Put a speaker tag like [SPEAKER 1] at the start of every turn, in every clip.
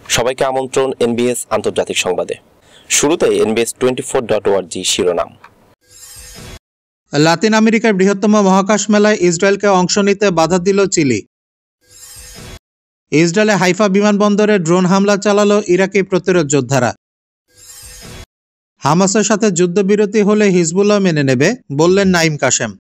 [SPEAKER 1] সবাইকে আমন্ত্রণ এনবিএস আন্তর্জাতিক সংবাদে। শুরুতেই NBS24.org শিরোনাম।
[SPEAKER 2] লাতিন আমেরিকার বৃহত্তম মহাকাশ মেলায় ইসরায়েলকে অংশ নিতে বাধা দিল চিলি। ইসরায়েলে হাইফা বিমানবন্দরে ড্রোন হামলা চালালো ইরাকি প্রতিরোধ যোদ্ধারা। হামাসের সাথে যুদ্ধবিরতি হলে হিজবুল্লাহ মেনে নেবে, বললেন নাঈম কাশেম।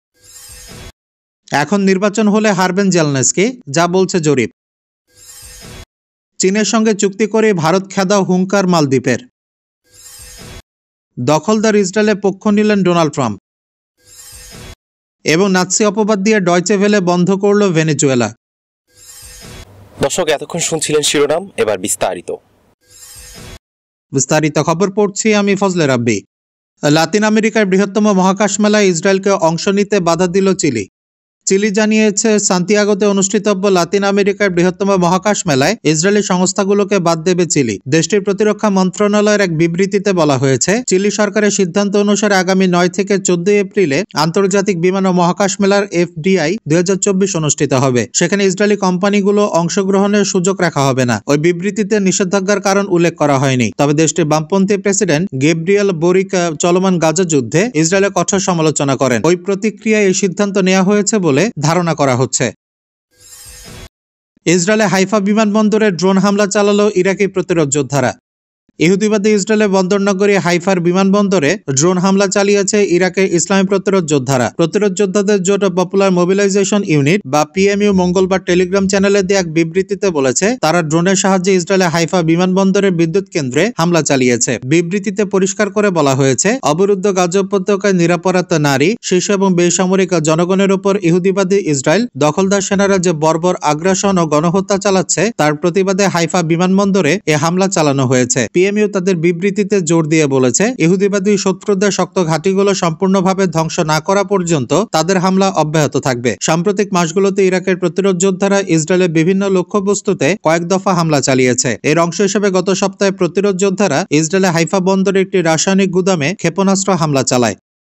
[SPEAKER 2] এখন নির্বাচন হলে হারবেন জেলনেস্কি, যা বলছে জরিপ। চীনের সঙ্গে চুক্তি করে ভারত খেদা হুঙ্কার মালদ্বীপের। দখলদার ইসরায়েলের পক্ষ নিলেন ডোনাল্ড ট্রাম্প। এবং নাৎসি অপবাদ দিয়ে ডয়চে ভেলে বন্ধ করল ভেনেজুয়েলা।
[SPEAKER 1] দর্শক, এতক্ষণ শুনছিলেন শিরোনাম, এবার
[SPEAKER 2] বিস্তারিত খবর পড়ছি আমি ফজলে রাব্বি। লাতিন আমেরিকার বৃহত্তম মহাকাশ মেলায় ইসরায়েলকে অংশ নিতে বাধা দিল চিলি। চিলি জানিয়েছে, সান্তিয়াগোতে অনুষ্ঠিতব্য লাতিন আমেরিকার বৃহত্তম মহাকাশ মেলায় ইসরায়েলি সংস্থাগুলোকে বাদ দেবে চিলি। দেশটির প্রতিরক্ষা মন্ত্রণালয়ের এক বিবৃতিতে বলা হয়েছে, চিলি সরকারের সিদ্ধান্ত অনুসারে আগামী 9 থেকে 14 এপ্রিলে আন্তর্জাতিক বিমান ও মহাকাশ মেলার FDI 2024 অনুষ্ঠিত হবে। সেখানে ইসরায়েলি কোম্পানিগুলো অংশগ্রহণের সুযোগ রাখা হবে না। ওই বিবৃতিতে নিষেধাজ্ঞার কারণ উল্লেখ করা হয়নি। তবে দেশটির বামপন্থী প্রেসিডেন্ট গেব্রিয়েল বোরিক চলমান গাজা যুদ্ধে ইসরায়েলের কঠোর সমালোচনা করেন। ওই প্রতিক্রিয়ায় এই সিদ্ধান্ত নেওয়া হয়েছে বলে ধারণা করা হচ্ছে। ইসরায়েলে হাইফা বিমানবন্দরে ড্রোন হামলা চালালো ইরাকি প্রতিরোধ যোদ্ধারা। ইহুদিবাদী ইসরায়েলের বন্দরনগরী হাইফার বিমানবন্দরে ড্রোন হামলা চালিয়েছে ইরাকের ইসলামী প্রতিরোধ যোদ্ধারা। প্রতিরোধ যোদ্ধাদের জোট পপুলার মোবিলাইজেশন ইউনিট বা PMU মঙ্গলবার টেলিগ্রাম চ্যানেলে দিয়ে এক বিবৃতিতে বলেছে, তারা ড্রোনের সাহায্যে ইসরায়েলের হাইফা বিমানবন্দরের বিদ্যুৎ কেন্দ্রে হামলা চালিয়েছে। বিবৃতিতে পরিষ্কার করে বলা হয়েছে, অবরুদ্ধ গাজা উপত্যকায় নিরাপরাধ নারী, শিশু এবং বেসামরিক জনগণের উপর ইহুদিবাদী ইসরায়েল দখলদার সেনারা যে বর্বর আগ্রাসন ও গণহত্যা চালাচ্ছে তার প্রতিবাদে হাইফা বিমানবন্দরে এ হামলা চালানো হয়েছে। PMU তাদের বিবৃতিতে জোর দিয়ে বলেছে, ইহুদিবাদী শত্রুদের শক্ত ঘাঁটিগুলো সম্পূর্ণভাবে ধ্বংস না করা পর্যন্ত তাদের হামলা অব্যাহত থাকবে। সাম্প্রতিক মাসগুলোতে ইরাকের প্রতিরোধ যোদ্ধারা ইসরায়েলের বিভিন্ন লক্ষ্যবস্তুতে কয়েক দফা হামলা চালিয়েছে। এর অংশ হিসেবে গত সপ্তাহে প্রতিরোধ যোদ্ধারা ইসরায়েলের হাইফা বন্দরে একটি রাসায়নিক গুদামে ক্ষেপণাস্ত্র হামলা চালায়।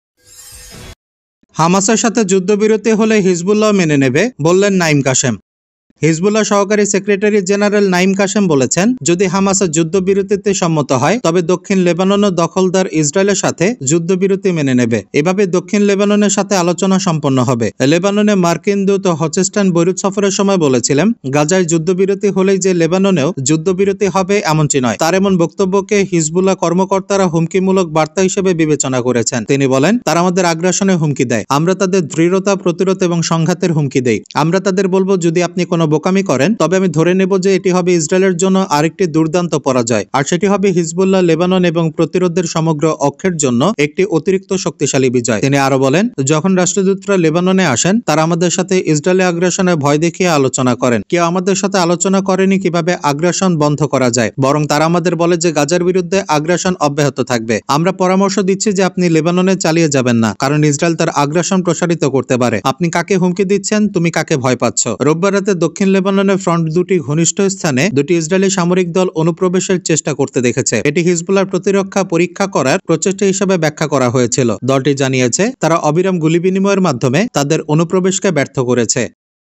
[SPEAKER 2] হামাসের সাথে যুদ্ধবিরতি হলে হিজবুল্লাহ মেনে নেবে, বললেন নাঈম কাশেম। হিজবুল্লাহ সহকারী সেক্রেটারি জেনারেল নাঈম কাশেম বলেছেন, যদি হামাস যুদ্ধবিরতিতে সম্মত হয় তবে দক্ষিণ লেবাননের দখলদার ইসরায়েলের সাথে যুদ্ধবিরতি মেনে নেবে। এভাবে দক্ষিণ লেবাননের সাথে আলোচনা সম্পন্ন হবে। লেবাননে মার্কিন দূত হচেস্টান বৈরুত সফরের সময় বলেছিলেন, গাজায় যুদ্ধবিরতি হলেই যে লেবাননেও যুদ্ধবিরতি হবে এমনটি নয়। তার এমন বক্তব্যকে হিজবুল্লাহ কর্মকর্তারা হুমকিমূলক বার্তা হিসেবে বিবেচনা করেছেন। তিনি বলেন, তারা আমাদের আগ্রাসনের হুমকি দেয়, আমরা তাদের দৃঢ়তা, প্রতিরোধ এবং সংঘাতের হুমকি দেই। আমরা তাদের বলবো, যদি আপনি কোনো বোকামি করেন তবে আমি ধরে নেব যে এটি হবে ইসরায়েলের জন্য আরেকটি দুর্দান্ত পরাজয়, আর সেটি হবে হিজবুল্লাহ, লেবানন এবং প্রতিরোধের সমগ্র অক্ষের জন্য একটি অতিরিক্ত শক্তিশালী বিজয়। তিনি আরো বলেন, যখন রাষ্ট্রদূতরা লেবাননে আসেন তারা আমাদের সাথে ইসরায়েলের আগ্রাসনের ভয় দেখিয়ে আলোচনা করেন। কেউ আমাদের সাথে আলোচনা করেনি কিভাবে আগ্রাসন বন্ধ করা যায়, বরং তারা আমাদের বলে যে গাজার বিরুদ্ধে আগ্রাসন অব্যাহত থাকবে। আমরা পরামর্শ দিচ্ছি যে আপনি লেবাননে চালিয়ে যাবেন না, কারণ ইসরায়েল তার আগ্রাসন প্রসারিত করতে পারে। আপনি কাকে হুমকি দিচ্ছেন, তুমি কাকে ভয় পাচ্ছ? রোববার রাতে দক্ষিণ লেবাননের ফ্রন্ট দুটি ঘনিষ্ঠ স্থানে দুটি ইসরায়েলি সামরিক দল অনুপ্রবেশের চেষ্টা করতে দেখেছে। এটি হিজবুল্লাহর প্রতিরক্ষা পরীক্ষা করার প্রচেষ্টা হিসেবে ব্যাখ্যা করা হয়েছিল। দলটি জানিয়েছে, তারা অবিরাম গুলি বিনিময়ের মাধ্যমে তাদের অনুপ্রবেশকে ব্যর্থ করেছে।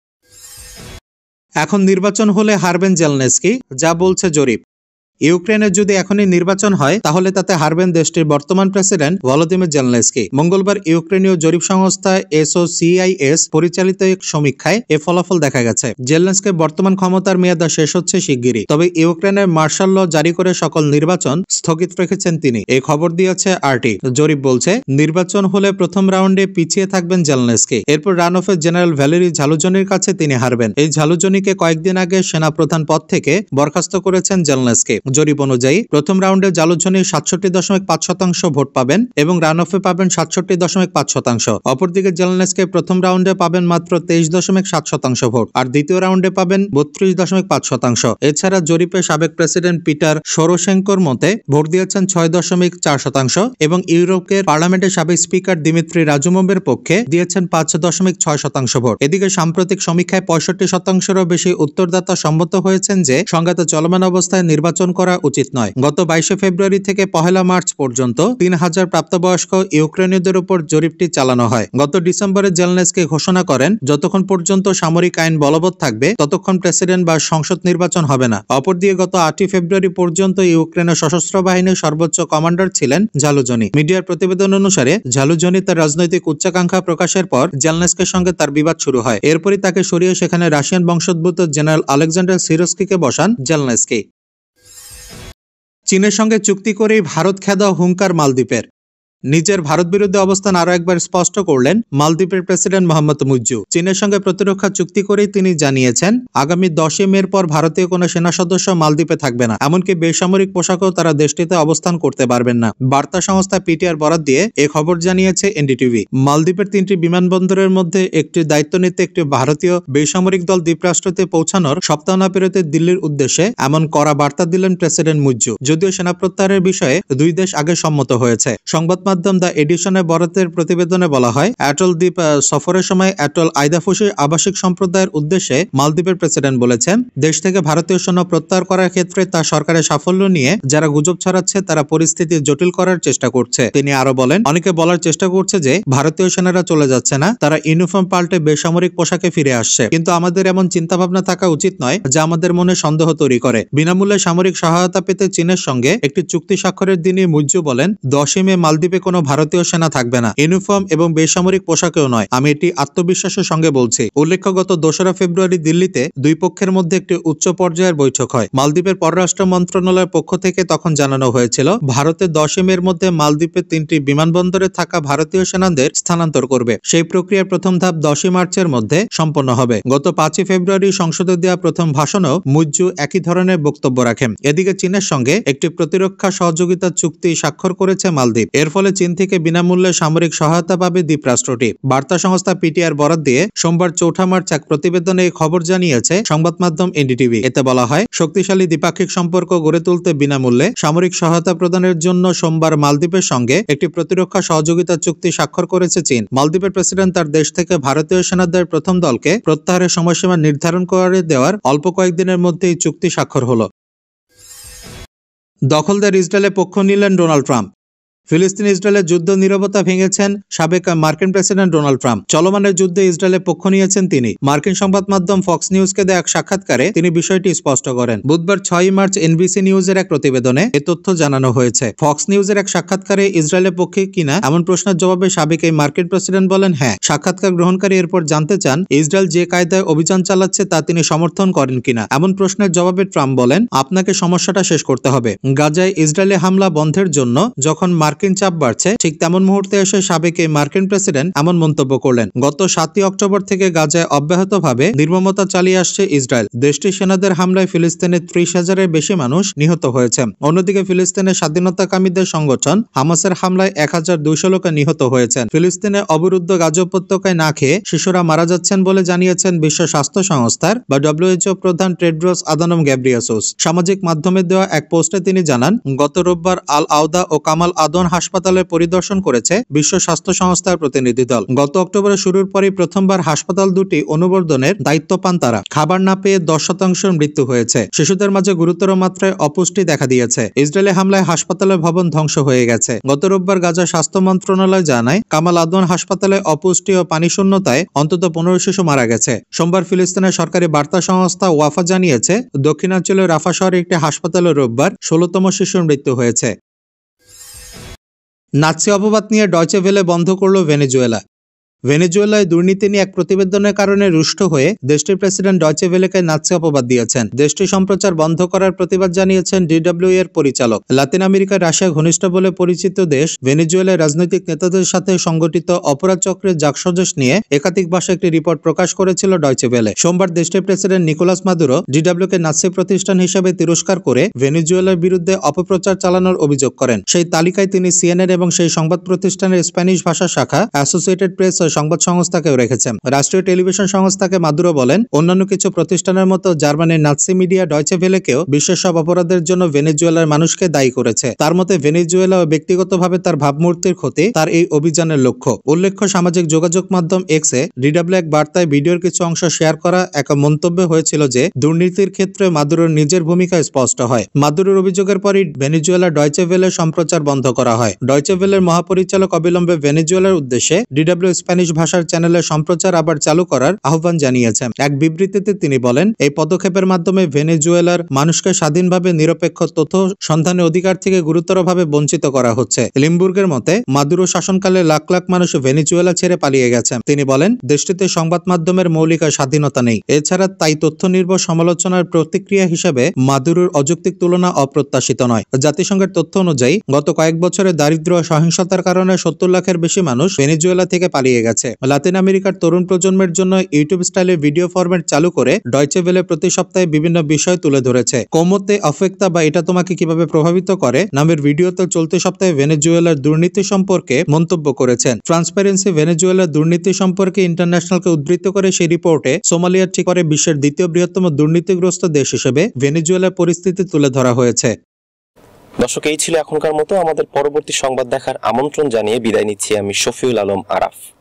[SPEAKER 2] এখন নির্বাচন হলে হারবেন জেলনেস্কি, যা বলছে জরিপ। ইউক্রেনের যদি এখনই নির্বাচন হয় তাহলে তাতে হারবেন দেশটির বর্তমান প্রেসিডেন্ট ভলোদিমির জেলনেস্কি। মঙ্গলবার ইউক্রেনীয় জরিপ সংস্থা SOCIS পরিচালিত এক সমীক্ষায় এ ফলাফল দেখা গেছে। জেলনেস্কির বর্তমান ক্ষমতার মেয়াদ শেষ হচ্ছে শিগগিরই, তবে ইউক্রেনের মার্শাল ল জারি করে সকল নির্বাচন স্থগিত রেখেছেন তিনি। এই খবর দিয়েছে RT। জরিপ বলছে, নির্বাচন হলে প্রথম রাউন্ডে পিছিয়ে থাকবেন জেলনেস্কি। এরপর রান অফে জেনারেল ভ্যালেরি ঝালুজনির কাছে তিনি হারবেন। এই ঝালুজনিকে কয়েকদিন আগে সেনাপ্রধান পদ থেকে বরখাস্ত করেছেন জেলনেস্কি। জরিপ অনুযায়ী প্রথম রাউন্ডে জালুজনি 67.5% ভোট পাবেন এবং রান অফে পাবেন 67.5%। অপরদিকে জেলনেস্কি প্রথম রাউন্ডে পাবেন মাত্র 23.7% ভোট, আর দ্বিতীয় রাউন্ডে পাবেন 32.5%। এছাড়া জরিপে সাবেক প্রেসিডেন্ট পিটার সরোশেঙ্কোর মতে ভোট দিয়েছেন 6.4% এবং ইউরোপের পার্লামেন্টের সাবেক স্পিকার দিমিত্রি রাজুমোভের পক্ষে দিয়েছেন 5.6% ভোট। এদিকে সাম্প্রতিক সমীক্ষায় 65%-এরও বেশি উত্তরদাতা সম্মত হয়েছেন যে সংঘাত চলমান অবস্থায় নির্বাচন করা উচিত নয়। গত 22 ফেব্রুয়ারি থেকে 1 মার্চ পর্যন্ত 3000 প্রাপ্তবয়স্ক ইউক্রেনীয়দের উপর জরিপটি চালানো হয়। গত ডিসেম্বরে জেলনেসকি ঘোষণা করেন, যতক্ষণ পর্যন্ত সামরিক আইন বলবৎ থাকবে ততক্ষণ প্রেসিডেন্ট বা সংসদ নির্বাচন হবে না। অপরদিকে গত 8 ফেব্রুয়ারি পর্যন্ত ইউক্রেনের সশস্ত্র বাহিনীর সর্বোচ্চ কমান্ডার ছিলেন জালুজনি। মিডিয়ার প্রতিবেদন অনুসারে জালুজনি তার রাজনৈতিক উচ্চাকাঙ্ক্ষা প্রকাশের পর জেলনেসকির সঙ্গে তার বিবাদ শুরু হয়। এরপরই তাকে সরিয়ে সেখানে রাশিয়ান বংশোদ্ভূত জেনারেল আলেকজান্ডার সিরস্কিকে বসান জেলনেসকি। চীনের সঙ্গে চুক্তি করেই ভারত খেদা হুঙ্কার মালদ্বীপের। নিজের ভারত বিরোধী অবস্থান আরও একবার স্পষ্ট করলেন মালদ্বীপের প্রেসিডেন্ট মোহাম্মদ মুইজ্জু। চীনের সঙ্গে প্রতিরক্ষা চুক্তি করেই তিনি জানিয়েছেন, আগামী 10 মের পর ভারতীয় কোনো সেনা সদস্য মালদ্বীপে থাকবে না, এমনকি বেসামরিক পোশাকেও তারা দেশটিতে অবস্থান করতে পারবেন না। বার্তা সংস্থা পিটিআর বরাত দিয়ে এ খবর জানিয়েছে এনডিটিভি। মালদ্বীপের 3টি বিমানবন্দরের মধ্যে একটি দায়িত্ব নিতে একটি ভারতীয় বেসামরিক দল দ্বীপরাষ্ট্রতে পৌঁছানোর সপ্তাহনাপিরতে দিল্লির উদ্দেশ্যে এমন কড়া বার্তা দিলেন প্রেসিডেন্ট মুইজ্জু। যদিও সেনা প্রত্যাহারের বিষয়ে দুই দেশ আগে সম্মত হয়েছে। সংবাদ মাধ্যম দ্য এডিশনে বরাতের প্রতিবেদনে বলা হয়, অ্যাটল দ্বীপ সফরের সময় অ্যাটল আইদাফুসির আবাসিক সম্প্রদায়ের উদ্দেশ্যে মালদ্বীপের প্রেসিডেন্ট বলেছেন, দেশ থেকে ভারতীয় সৈন্য প্রত্যাহার করার ক্ষেত্রে তার সরকারের সাফল্য নিয়ে যারা গুজব ছড়াচ্ছে তারা পরিস্থিতি জটিল করার চেষ্টা করছে। তিনি আরো বলেন, অনেকে বলার চেষ্টা করছে যে ভারতীয় সেনারা চলে যাচ্ছে না, তারা ইউনিফর্ম পাল্টে বেসামরিক পোশাকে ফিরে আসছে। কিন্তু আমাদের এমন চিন্তাভাবনা থাকা উচিত নয় যা আমাদের মনে সন্দেহ তৈরি করে। বিনামূল্যে সামরিক সহায়তা পেতে চীনের সঙ্গে একটি চুক্তি স্বাক্ষরের দিনই মুইজ্জু বলেন, 10 মে মালদ্বীপে কোনো ভারতীয় সেনা থাকবে না, ইউনিফর্ম এবং বেসামরিক পোশাকেও নয়। আমি এটি আত্মবিশ্বাসের সঙ্গে বলছি। উল্লেখ্য, গত 2 ফেব্রুয়ারি দিল্লিতে দুই পক্ষের মধ্যে একটি উচ্চ পর্যায়ের বৈঠক হয়। মালদ্বীপের পররাষ্ট্র মন্ত্রণালয়ের পক্ষ থেকে তখন জানানো হয়েছিল, ভারতের 10 মের মধ্যে মালদ্বীপের 3টি বিমানবন্দরে থাকা ভারতীয় সেনাদের স্থানান্তর করবে। সেই প্রক্রিয়ার প্রথম ধাপ 10 মার্চের মধ্যে সম্পন্ন হবে। গত 5 ফেব্রুয়ারি সংসদে দেওয়া প্রথম ভাষণেও মুইজ্জু একই ধরনের বক্তব্য রাখেন। এদিকে চীনের সঙ্গে একটি প্রতিরক্ষা সহযোগিতা চুক্তি স্বাক্ষর করেছে মালদ্বীপ। এর ফলে চীন থেকে বিনামূল্যে সামরিক সহায়তা পাবে দ্বীপরাষ্ট্রটি। বার্তা সংস্থা পিটিআর বরাত দিয়ে সোমবার 4 মার্চ এক প্রতিবেদনে এই খবর জানিয়েছে সংবাদ মাধ্যম এনডিটিভি। এতে বলা হয়, শক্তিশালী দ্বিপাক্ষিক সম্পর্ক গড়ে তুলতে বিনামূল্যে সামরিক সহায়তা প্রদানের জন্য সোমবার মালদ্বীপের সঙ্গে একটি প্রতিরক্ষা সহযোগিতা চুক্তি স্বাক্ষর করেছে চীন। মালদ্বীপের প্রেসিডেন্ট তার দেশ থেকে ভারতীয় সেনাদের প্রথম দলকে প্রত্যাহারের সময়সীমা নির্ধারণ করে দেওয়ার অল্প কয়েকদিনের মধ্যে এই চুক্তি স্বাক্ষর হলো। দখলদার ইসরায়েলের পক্ষ নিলেন ডোনাল্ড ট্রাম্প। ফিলিস্তিন ইসরায়েলের যুদ্ধ নীরবতা ভেঙেছেন সাবেক মার্কিন প্রেসিডেন্ট ডোনাল্ড ট্রাম্প। চলমানের যুদ্ধে ইসরায়েলের পক্ষ নিয়েছেন তিনি। মার্কিন সংবাদ মাধ্যম ফক্স নিউজকে দেয়া এক সাক্ষাৎকারে তিনি বিষয়টি স্পষ্ট করেন। বুধবার 6 মার্চ এনবিসি নিউজের এক প্রতিবেদনে এ তথ্য জানানো হয়েছে। ফক্স নিউজের এক সাক্ষাৎকারে ইসরায়েলের পক্ষে কিনা এমন প্রশ্নের জবাবে সাবেক এই মার্কিন প্রেসিডেন্ট বলেন, হ্যাঁ। সাক্ষাৎকার গ্রহণকারী এরপর জানতে চান, ইসরায়েল যে কায়দায় অভিযান চালাচ্ছে তা তিনি সমর্থন করেন কিনা। এমন প্রশ্নের জবাবে ট্রাম্প বলেন, আপনাকে সমস্যাটা শেষ করতে হবে। গাজায় ইসরায়েলি হামলা বন্ধের জন্য যখন মার্কিন চাপ বাড়ছে, ঠিক তেমন মুহূর্তে এসে সাবেক এই মার্কিন প্রেসিডেন্ট এমন মন্তব্য করলেন। গত 7 অক্টোবর থেকে গাজায় অব্যাহতভাবে নির্মমতা চালিয়ে আসছে ইসরায়েল। দেশটির সেনাদের হামলায় ফিলিস্তিনের 30,000-এর বেশি মানুষ নিহত হয়েছে। অন্যদিকে ফিলিস্তিনের স্বাধীনতাকামীদের সংগঠন হামাসের হামলায় 1200 লোক নিহত হয়েছেন। ফিলিস্তিনে অবরুদ্ধ গাজা উপত্যকায় না খেয়ে শিশুরা মারা যাচ্ছেন বলে জানিয়েছেন বিশ্ব স্বাস্থ্য সংস্থার বা WHO প্রধান টেড্রোস আদানম গ্যাব্রিয়াসুস। সামাজিক মাধ্যমে দেওয়া এক পোস্টে তিনি জানান, গত রোববার আল আওদা ও কামাল আদন হাসপাতালে পরিদর্শন করেছে বিশ্ব স্বাস্থ্য সংস্থার প্রতিনিধি দল। গত অক্টোবরে শুরুর পরই প্রথমবার হাসপাতাল দুটি অনুবর্ধনের দায়িত্ব পান তারা। খাবার না পেয়ে 10% মৃত্যু হয়েছে। শিশুদের মাঝে গুরুতর মাত্রায় অপুষ্টি দেখা দিয়েছে। ইসরায়েলি হামলায় হাসপাতালের ভবন ধ্বংস হয়ে গেছে। গত রোববার গাজা স্বাস্থ্য মন্ত্রণালয় জানায়, কামাল আদন হাসপাতালে অপুষ্টি ও পানি শূন্যতায় অন্তত 15 শিশু মারা গেছে। সোমবার ফিলিস্তিনের সরকারি বার্তা সংস্থা ওয়াফা জানিয়েছে, দক্ষিণাঞ্চলের রাফা শহরে একটি হাসপাতালে রোববার 16তম শিশুর মৃত্যু হয়েছে। নাৎসি অপবাদ নিয়ে ডয়চে ভেলে বন্ধ করল ভেনেজুয়েলা। ভেনেজুয়েলায় দুর্নীতি নিয়ে এক প্রতিবেদনের কারণে রুষ্ট হয়ে দেশটির প্রেসিডেন্ট ডয়চে ভেলেকে নাৎসি অপবাদ দিয়েছেন। দেশটি সম্প্রচার বন্ধ করার প্রতিবাদ জানিয়েছেন DW এর পরিচালক। লাতিন আমেরিকার রাশিয়া ঘনিষ্ঠ বলে পরিচিত দেশ ভেনেজুয়েলার রাজনৈতিক নেতাদের সাথে সংগঠিত অপরাধ চক্রের জাকসজশ নিয়ে একাধিক ভাষায় একটি রিপোর্ট প্রকাশ করেছিল ডয়চে ভেলে। সোমবার দেশটির প্রেসিডেন্ট নিকোলাস মাদুরো DW-কে নাৎসি প্রতিষ্ঠান হিসেবে তিরস্কার করে ভেনেজুয়েলার বিরুদ্ধে অপপ্রচার চালানোর অভিযোগ করেন। সেই তালিকায় তিনি CNN এবং সেই সংবাদ প্রতিষ্ঠানের স্প্যানিশ ভাষা শাখা অ্যাসোসিয়েটেড প্রেস ও সংবাদ সংস্থাকেও রেখেছেন। রাষ্ট্রীয় টেলিভিশন সংস্থাকে মাদুরো বলেন, অন্যান্য কিছু প্রতিষ্ঠানের মতো জার্মানির নাৎসি মিডিয়া ডয়চে ভেলেকেও বিশ্বের সব অপরাধের জন্য ভেনেজুয়েলার মানুষকে দায়ী করেছে। তার মতে ভেনেজুয়েলা ও ব্যক্তিগতভাবে তার ভাবমূর্তির ক্ষতি তার এই অভিযানের লক্ষ্য। উল্লেখ্য, সামাজিক যোগাযোগ মাধ্যম এক্সে ডিডব্লিউ এক বার্তায় ভিডিওর কিছু অংশ শেয়ার করা এক মন্তব্য হয়েছিল যে দুর্নীতির ক্ষেত্রে মাদুরোর নিজের ভূমিকা স্পষ্ট হয়। মাদুরোর অভিযোগের পরই ভেনেজুয়েলা ডয়চে ভেলের সম্প্রচার বন্ধ করা হয়। ডয়চে ভেলের মহাপরিচালক অবিলম্বে ভেনেজুয়েলার উদ্দেশ্যে ডিডব্লিউ স্প্যানিশ ভাষার চ্যানেলের সম্প্রচার আবার চালু করার আহ্বান জানিয়েছেন। এক বিবৃতিতে তিনি বলেন, এই পদক্ষেপের মাধ্যমে ভেনেজুয়েলার মানুষকে স্বাধীনভাবে নিরপেক্ষ তথ্য সন্ধানের অধিকার থেকে গুরুতরভাবে বঞ্চিত করা হচ্ছে। লিমবুর্গের মতে মাদুরো শাসনকালে লাখ লাখ মানুষ ভেনেজুয়েলা ছেড়ে পালিয়ে গেছেন। তিনি বলেন, দেশটিতে সংবাদ মাধ্যমের মৌলিক স্বাধীনতা নেই। এছাড়া তাই তথ্য নির্ভর সমালোচনার প্রতিক্রিয়া হিসেবে মাদুরোর অযৌক্তিক তুলনা অপ্রত্যাশিত নয়। জাতিসংঘের তথ্য অনুযায়ী গত কয়েক বছরে দারিদ্র্য ও সহিংসতার কারণে 70 লাখের বেশি মানুষ ভেনেজুয়েলা থেকে পালিয়ে গেছে। লাতিন আমেরিকার তরুণ প্রজন্মের জন্য ইউটিউব স্টাইলে ভিডিও ফরম্যাট চালু করে ডয়চে ভেলে প্রতি সপ্তাহে বিভিন্ন বিষয় তুলে ধরেছে। কোমোতে অফেক্তা বা এটা তোমাকে কিভাবে প্রভাবিত করে নামের ভিডিওতে চলতি সপ্তাহে ভেনেজুয়েলার দুর্নীতি সম্পর্কে মন্তব্য করেছেন। ট্রান্সপারেন্সি ভেনেজুয়েলার দুর্নীতি সম্পর্কে ইন্টারন্যাশনালকে উদ্ধৃত করে সেই রিপোর্টে সোমালিয়ার ঠিক পরে বিশ্বের দ্বিতীয় বৃহত্তম দুর্নীতিগ্রস্ত দেশ হিসেবে ভেনেজুয়েলার পরিস্থিতি তুলে ধরা হয়েছে।
[SPEAKER 1] দর্শক, এই ছিল এখনকার মতো। আমাদের পরবর্তী সংবাদ দেখার আমন্ত্রণ জানিয়ে বিদায় নিচ্ছি আমি শফিউল আলম আরাফ।